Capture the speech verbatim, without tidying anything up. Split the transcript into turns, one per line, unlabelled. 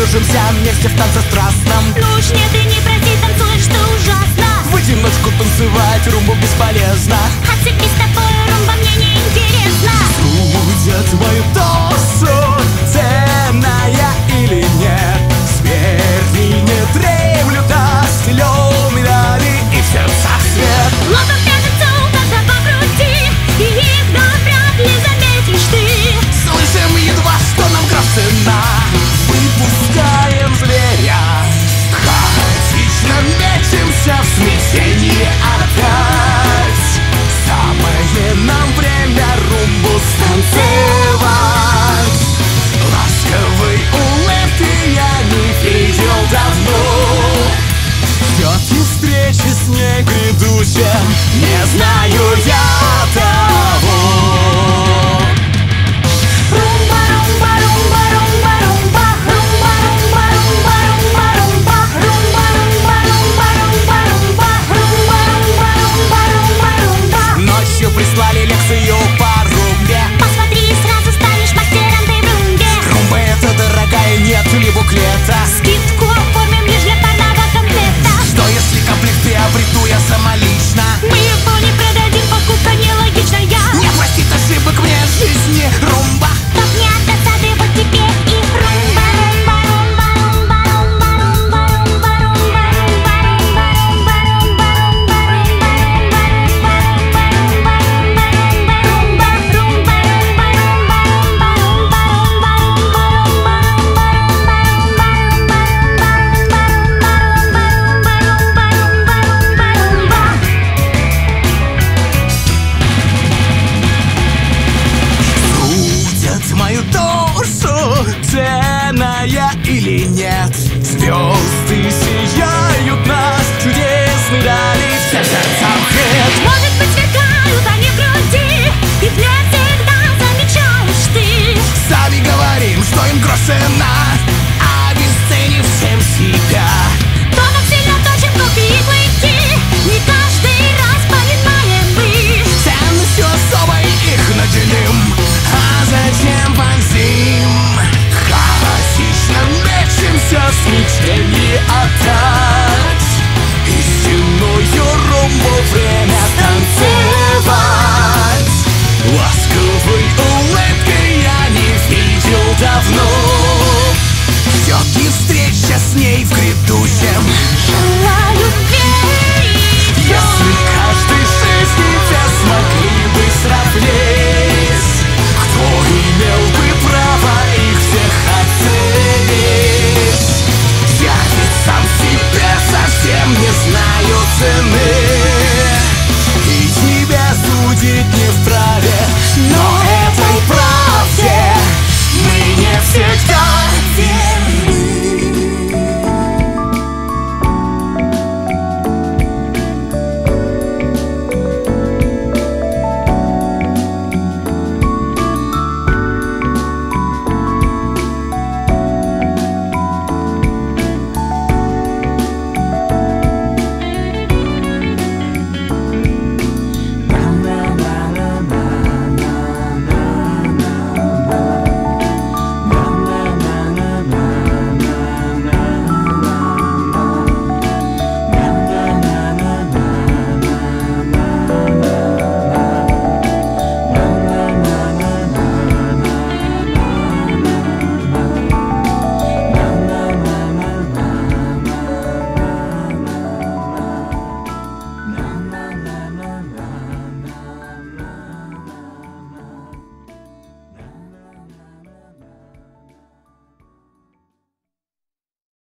кружимся вместе в танце страстном.
Ну уж нет, и не прости, танцуешь ты ужасно.
В одиночку танцевать румбу бесполезно.
А цепи с тобой румба мне не интересна.
Судят мою душу, ценная или нет. Сверни не дремлют, а стелем медали и в сердцах свет.
Лотом пятницу, когда покрути, и их вновь вряд ли заметишь ты.
Слышим едва, что нам грош цена. Выпускаем зверя, хаотично мечемся в смятении опять. Самое нам время румбу станцевать. Ласковой улыбки я не видел давно. Ждет и встречи с ней грядущим, не знаю я того. Ночью прислали лекцию по румбе.
Посмотри, сразу станешь мастером ты в румбе.
Румба это дорогая, нет ли буклета?
Скидку оформим лишь для парного комплекта.
Что если комплект приобрету я самолично?
Мы его не продадим, покупка нелогичная.
Не простит ошибок мне жизни румба.
Чтоб не от досады, вот теперь и румба.
Мою душу, ценная или нет. Звезды сияют нас, чудесные дали в сердцах нет.
Может быть, сверкают они в груди, и плен всегда замечаешь ты.
Сами говорим, что им грош цена, обесценив всем себя.
То так сильно точим когти и клыки, не каждый раз понимаем мы.
Ценностью особой их наделим, а затем вонзим. Хаотично мечемся с мечтами отдать. Истинную румбу время танцевать. Ласковой улыбкой я не видел давно. Ждет и встреча с ней в грядущем,